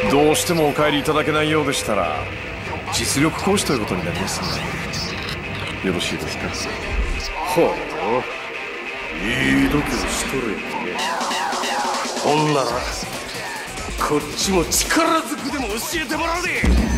どうしてもお帰りいただけないようでしたら実力行使ということになりますね。よろしいですか？ ほう、いい度胸しとるやんね。ほんならこっちも力ずくでも教えてもらうで。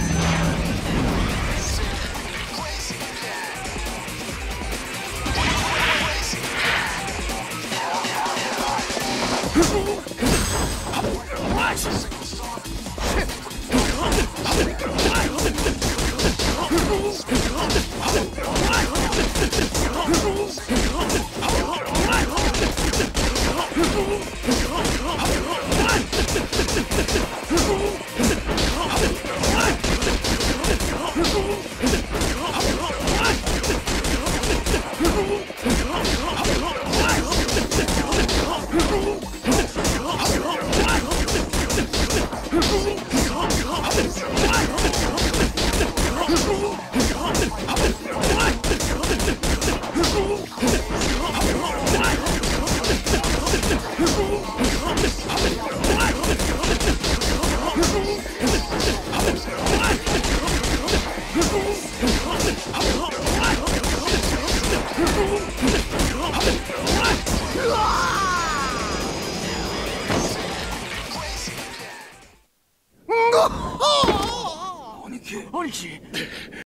兄貴